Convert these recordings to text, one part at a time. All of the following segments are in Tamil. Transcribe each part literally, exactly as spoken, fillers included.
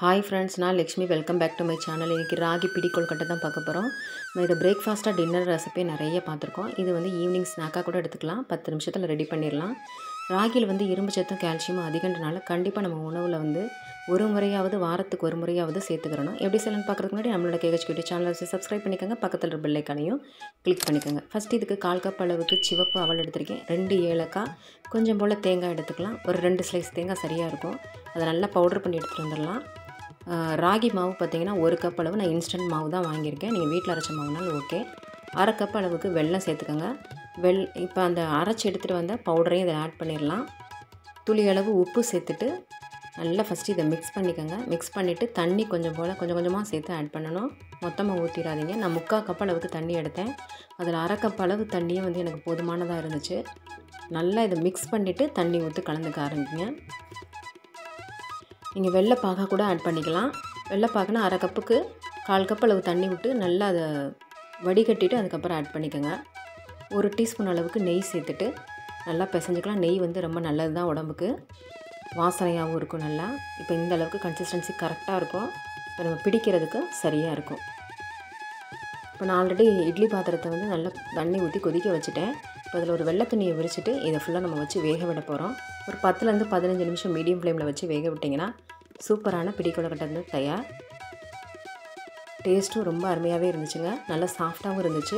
Hi friends, நான் Lakshmi welcome back to my channel. இன்றைக்கி ராகி பிடி கொழுக்கட்டை தான் பார்க்க போகிறோம். நம்ம இதை பிரேக்ஃபாஸ்ட்டாக டின்னர் ரெசிபி நிறைய பார்த்துருக்கோம். இது வந்து ஈவினிங் ஸ்நாக்காக கூட எடுத்துக்கலாம். பத்து நிமிஷத்தில் ரெடி பண்ணிடலாம். ராகியில் வந்து இரும்பு சத்தும் கால்சியமும் அதிகன்றனால கண்டிப்பாக நம்ம உணவில் வந்து ஒரு முறையாவது வாரத்துக்கு ஒரு முறையாவது சேர்த்துக்கிறணும். எப்படி செய்யலாம்னு பார்க்குறதுக்கு முன்னாடி நம்மளோட கேஹெச் கியூடி சேனலை வச்சு சப்ஸ்கிரைப் பண்ணிக்கோங்க. பக்கத்தில் இருக்க பெல் ஐக்கானையும் கிளிக் பண்ணிக்கோங்க. ஃபஸ்ட்டு இதுக்கு கால் கப் அளவுக்கு சிவப்பு அவல் எடுத்திருக்கேன். ரெண்டு ஏலக்காய், கொஞ்சம் போல் தேங்காய் எடுத்துக்கலாம். ஒரு ரெண்டு ஸ்லைஸ் தேங்காய் சரியாக இருக்கும். அதை நல்லா பவுடர் பண்ணி எடுத்துகிட்டு வந்துடலாம். ராகி மாவு பார்த்திங்கன்னா ஒரு கப் அளவு நான் இன்ஸ்டன்ட் மாவு தான் வாங்கியிருக்கேன். நீங்கள் வீட்டில் அரைச்ச மாவுனாலும் ஓகே. அரை கப் அளவுக்கு வெல்லம் சேர்த்துக்கோங்க. வெல் இப்போ அந்த அரைச்சி எடுத்துகிட்டு வந்த பவுடரையும் இதில் ஆட் பண்ணிடலாம். துளி அளவு உப்பு சேர்த்துட்டு நல்லா ஃபஸ்ட்டு இதை மிக்ஸ் பண்ணிக்கோங்க. மிக்ஸ் பண்ணிவிட்டு தண்ணி கொஞ்சம் போல் கொஞ்சம் கொஞ்சமாக சேர்த்து ஆட் பண்ணணும். மொத்தமாக ஊற்றிடாதீங்க. நான் முக்கால் கப் அளவுக்கு தண்ணி எடுத்தேன். அதில் அரை கப் அளவு தண்ணியே வந்து எனக்கு போதுமானதாக இருந்துச்சு. நல்லா இதை மிக்ஸ் பண்ணிவிட்டு தண்ணி ஊற்றி கலந்துக்க ஆரம்பிங்க. நீங்கள் வெள்ளைப்பாக கூட ஆட் பண்ணிக்கலாம். வெள்ளைப்பாகுனா அரை கப்புக்கு கால் கப் அளவு தண்ணி விட்டு நல்லா அதை வடிகட்டிட்டு அதுக்கப்புறம் ஆட் பண்ணிக்கோங்க. ஒரு டீஸ்பூன் அளவுக்கு நெய் சேர்த்துட்டு நல்லா பிசைஞ்சிக்கலாம். நெய் வந்து ரொம்ப நல்லது தான் உடம்புக்கு, வாசனையாகவும் இருக்கும் நல்லா. இப்போ இந்த அளவுக்கு கன்சிஸ்டன்சி கரெக்டாக இருக்கும். இப்போ நம்ம பிடிக்கிறதுக்கு சரியாக இருக்கும். இப்போ நான் ஆல்ரெடி இட்லி பாத்திரத்தை வந்து நல்லா தண்ணி ஊற்றி கொதிக்க வச்சுட்டேன். இப்போ அதில் ஒரு வெள்ளை துணியை விரிச்சிட்டு இதை ஃபுல்லாக நம்ம வச்சு வேக விட போகிறோம். ஒரு பத்துலேருந்து பதினஞ்சு நிமிஷம் மீடியம் ஃப்ளேமில் வச்சு வேக விட்டிங்கன்னா சூப்பரான பிடி கொழுக்கட்டை வந்து தயார். டேஸ்ட்டும் ரொம்ப அருமையாகவே இருந்துச்சுங்க. நல்லா சாஃப்டாகவும் இருந்துச்சு.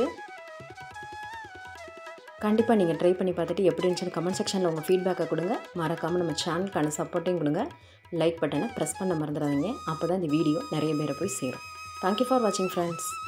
கண்டிப்பாக நீங்கள் ட்ரை பண்ணி பார்த்துட்டு எப்படி இருந்துச்சுன்னு கமெண்ட் செக்ஷனில் உங்கள் ஃபீட்பேக்கை கொடுங்க. மறக்காமல் நம்ம சேனலுக்கான சப்போர்ட்டையும் கொடுங்க. லைக் பட்டனை ப்ரெஸ் பண்ண மறந்துடாதீங்க. அப்போ தான் இந்த வீடியோ நிறைய பேரை போய் சேரும். தேங்க்யூ ஃபார் வாட்சிங் ஃப்ரெண்ட்ஸ்.